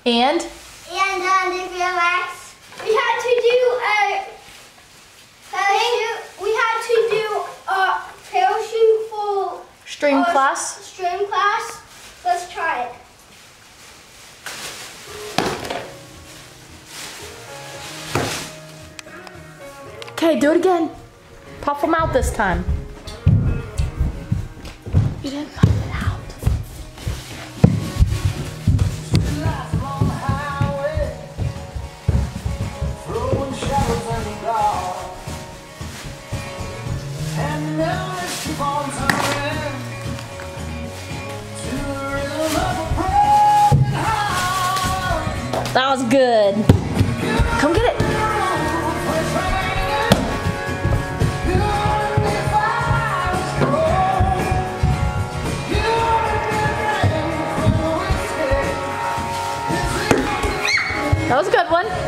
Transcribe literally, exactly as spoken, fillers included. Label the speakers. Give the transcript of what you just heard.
Speaker 1: And?
Speaker 2: And on the V M X, we had to do a parachute. We had to do a parachute full
Speaker 1: Stream
Speaker 2: uh,
Speaker 1: class?
Speaker 2: Stream class. Let's try it.
Speaker 1: Okay, do it again. Puff them out this time. You didn't puff it out. That was good. Come get it. That was a good one.